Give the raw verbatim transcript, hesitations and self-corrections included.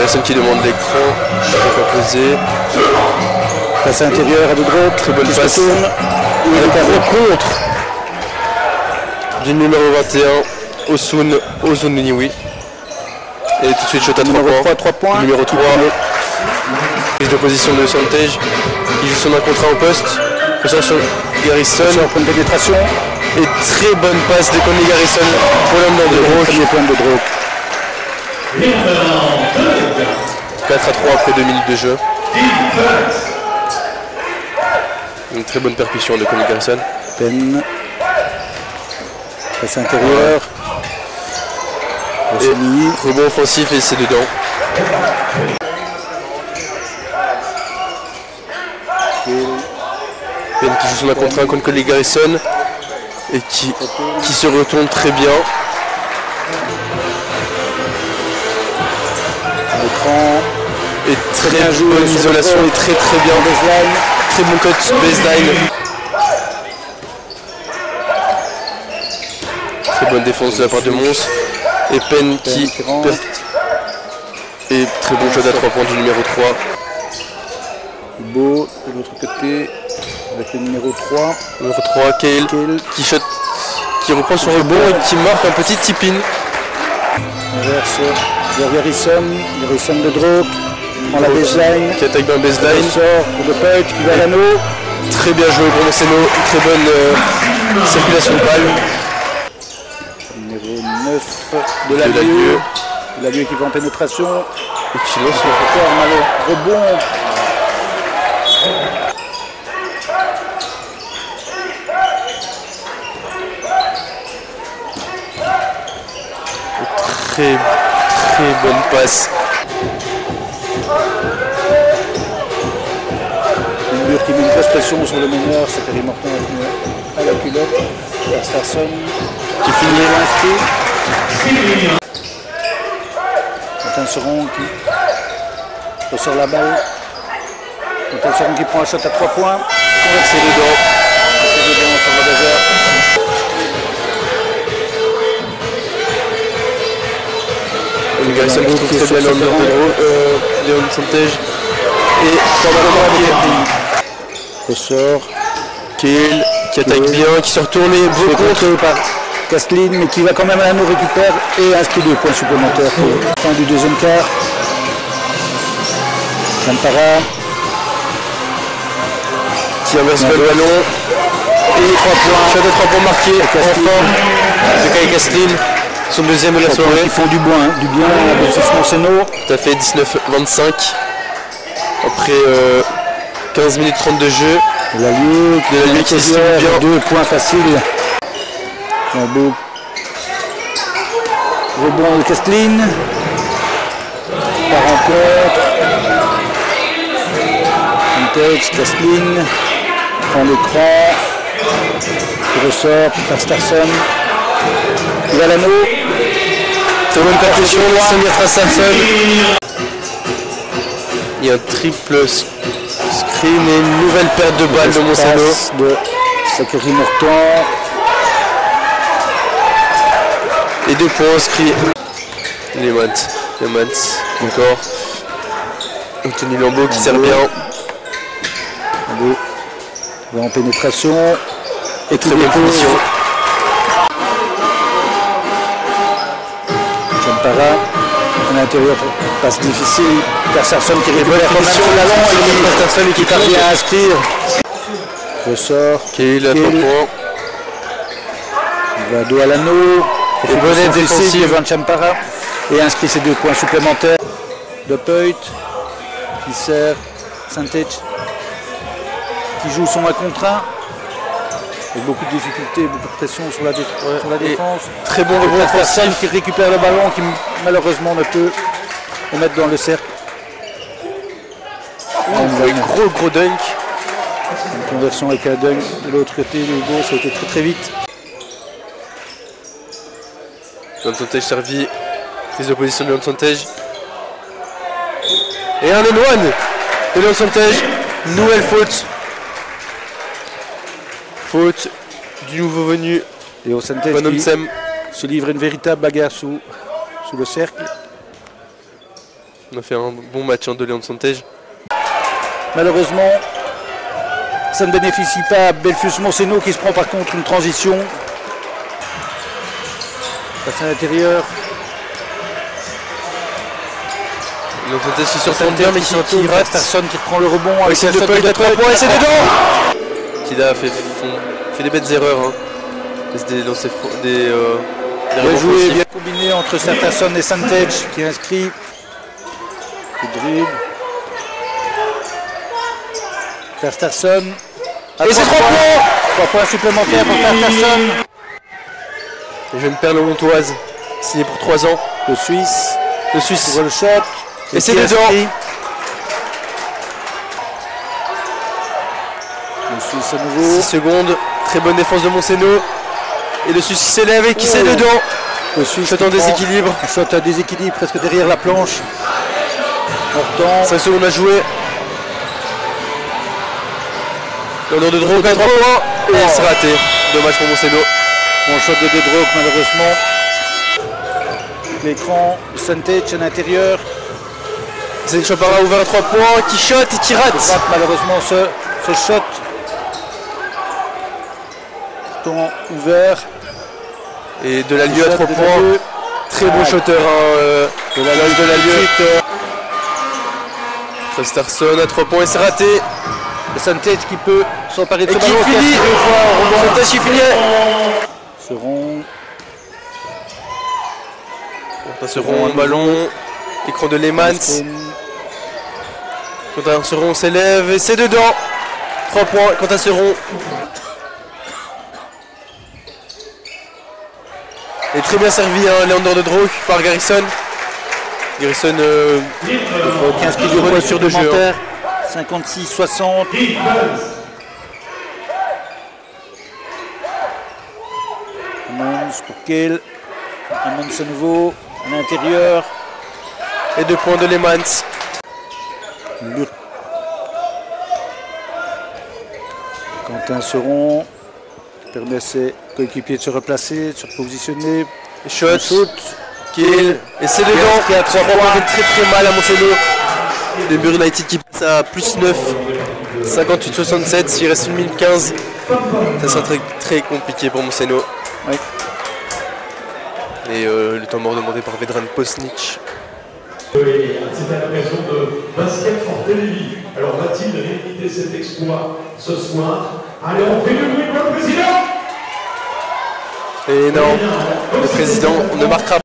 Garrison qui demande l'écran, pas posé. Passe intérieur à de droite, très bonne passe. Avec un gros contre du numéro vingt et un, Osun Ozunniwi. Et tout de suite, shot à trois points. trois points. Numéro trois, prise de position de Santej, qui joue son un contre un au poste. Ressort sur Garrison. Point de pénétration. Et très bonne passe de Conley Garrison pour l'homme de Drogue. Point de Drogue. quatre à trois après deux minutes de jeu. Une très bonne percussion de Conley Garrison. Peine. Passe intérieur. Et rebond offensif et c'est dedans. Peine qui joue son un contre un contre Conley Garrison et qui, qui se retourne très bien. L'écran. Et très, très bien joué, bonne isolation et très très bien baseline. Très bon cut baseline. Très bonne défense de la part de Mons. Et Penn qui perd. Et très bon shot à trois points du numéro trois. Beau de l'autre côté avec le numéro trois. Numéro trois, Kale, Kale. Qui shot, qui reprend son rebond et qui marque un petit tip-in. Inverse vers Garrison, Garrison de Drogue. Prend la baseline. Qui attaque bien baseline. Sort pour le punch qui va à l'anneau. Très bien joué pour Moceno. Très bonne euh, circulation de balle. Numéro neuf de la lieu. De la lieu qui va en pénétration. Et qui lance son encore un rebond. Très très bonne passe. Une mur qui met une grosse pression sur le meneur, c'est Terry Morton à la culotte. Starson qui finit l'inscrit. Quentin Seron qui ressort la balle. Quentin Seron qui prend un shot à trois points. Conversé dedans. C'est dedans sur le désert. Garrison qui trouve très bien l'homme de euh, Léon Santej. Et ressort. Kale qui attaque Kale. Bien, qui se retourne et beau contre par Castlin, mais qui va quand même à nous récupère et inscrit deux points supplémentaires pour la fin du deuxième quart. Champara qui inverse le ballon. Et trois points. Shot de trois points marqués. Enfin de Kyle Castlin. Son deuxième de la soirée. Ils font du bien, hein, du bien à Baptiste Moceno. Tout à fait, dix-neuf vingt-cinq. Après euh, quinze minutes trente de jeu. De la lieu, de la lieu qui est bien. Deux points faciles. Un beau rebond de Castlin. Par rencontre. Santej, Castlin. Prend l'écran. Il ressort par Starson. Il va à l'anneau. Très bonne percussion, Samir Trassamson. Il y a un triple screen et une nouvelle perte de balle de Moceno. De Zachary Morton. Et deux points inscrits. Les Mats. Les Mats. Encore. Anthony Lambeau qui sert bien. Lambeau. Va en pénétration. Et très bonne finition. Champara, à l'intérieur, passe difficile. Peterson qui récupère quand même sur l'allon et Peterson qui parvient à inscrire. Ressort. Kale à trois points. Il va dos à l'anneau. Et bonne aide défensive. Van Champara. Et inscrit ses deux points supplémentaires. De Peut qui sert Santej qui joue son un contre un. Avec beaucoup de difficultés, beaucoup de pression sur la, dé ouais. sur la défense. Et très bon rebond offensif qui récupère le ballon, qui malheureusement ne peut le mettre dans le cercle. Un gros gros dunk. Une conversion avec un dunk de l'autre côté, le go, ça a été très très vite. Léon Santej servi, prise de position de Léon Santej. Et un éloigne de Léon Santej, nouvelle faute. Faute du nouveau venu, Léon Santej qui se livre une véritable bagarre sous, sous le cercle. On a fait un bon match hein, de Léon de Santej. Malheureusement, ça ne bénéficie pas à Belfius Monseno qui se prend par contre une transition. Passe à l'intérieur. Léon de Santej qui surprend bien mais qui, qui, qui rate. Personne qui reprend le rebond avec le Peuil de trois points et c'est dedans. Kida fait, fond, fait des bêtes erreurs. Hein. C'est des lancers des, euh, des bien joué, bien combiné entre Sertason et Santej qui inscrit. Le dribble. Sertason. Et c'est trois points. trois points supplémentaires pour Sertason. Je vais me perdre le Montoise, signé pour trois ans. Le Suisse. Le Suisse. Pour le shot. Et, et c'est dedans. Le Suisse à nouveau. six secondes. Très bonne défense de Monseno. Et le Suisse qui s'élève et qui oh. c'est dedans. Le Suisse shot en déséquilibre. Shot à déséquilibre presque derrière la planche. Pourtant. cinq secondes à jouer. L'honneur de Drogue à trois points. Et oh. c'est raté. Dommage pour Monseno. Bon shot de Drogue malheureusement. L'écran de Santej à l'intérieur. C'est Chopara ouvert à trois points qui shot et qui rate. rate malheureusement ce, ce shot. Pourtant ouvert. Et de la lieu à trois points. Très bon shotter hein, euh, de la lieu de la lieu. Sertason à trois points et c'est raté. Santej qui peut s'emparer de ce ballon. Qui finit. Santej qui finit. Seron. Seron un ballon. Écran de Leemans. Quentin Seron s'élève et c'est dedans. trois points. Quentin Seron. Et très bien servi hein, Léandre de Droog par Garrison. Garrison euh, quinze pieds sur de jeu. Hein. cinquante-six soixante. Mons pour Kehl. Mons à nouveau à l'intérieur. Et deux points de Leemans. Quentin Seron qui permet à ses coéquipiers de se replacer, de se repositionner. Shot. Shoot. Kehl. Et c'est dedans. Qui a trois points. Très très mal à Monseno. Le Mur United qui passe à plus neuf. cinquante-huit soixante-sept. S'il reste une minute quinze. Ça sera très, très compliqué pour Monseno. Oui. Et euh, le temps mort demandé par Vedran Posnic. C'est à l'occasion de Basket Fortelli. Alors va-t-il rééditer cet exploit ce soir? Allez, on fait le bruit pour le président. Et non, le président ne marquera pas.